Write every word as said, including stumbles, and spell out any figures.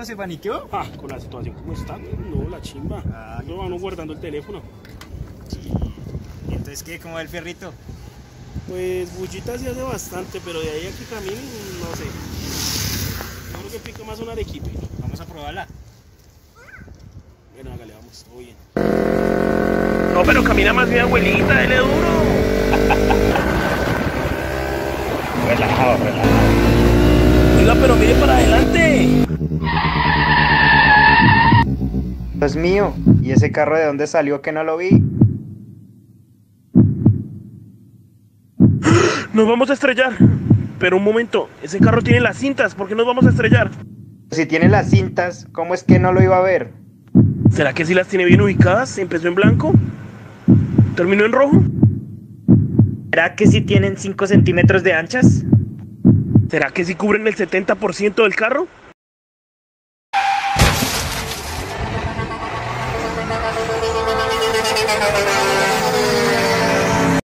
carro se paniqueó? Ah, con la situación como está, no, la chimba. Ah, no van guardando el teléfono. Sí. ¿Y entonces qué? ¿Cómo va el fierrito? Pues bullita sí hace bastante, pero de ahí a que camine, no sé. Yo creo que pica más un arequipe. Vamos a probarla. Bueno, hágale, vamos, todo bien. No, pero camina más bien, abuelita, dele duro. Relajado, relajado. Oiga, pero mire para adelante. Es mío. ¿Y ese carro de dónde salió que no lo vi? Nos vamos a estrellar. Pero un momento, ese carro tiene las cintas, ¿por qué nos vamos a estrellar? Si tiene las cintas, ¿cómo es que no lo iba a ver? ¿Será que sí las tiene bien ubicadas? ¿Empezó en blanco? ¿Terminó en rojo? ¿Será que sí tienen cinco centímetros de anchas? ¿Será que sí cubren el setenta por ciento del carro? Thank you.